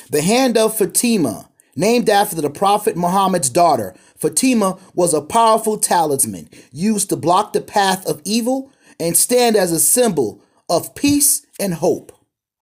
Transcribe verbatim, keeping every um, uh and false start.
The hand of Fatima, named after the Prophet Muhammad's daughter, Fatima was a powerful talisman used to block the path of evil and stand as a symbol of peace and hope.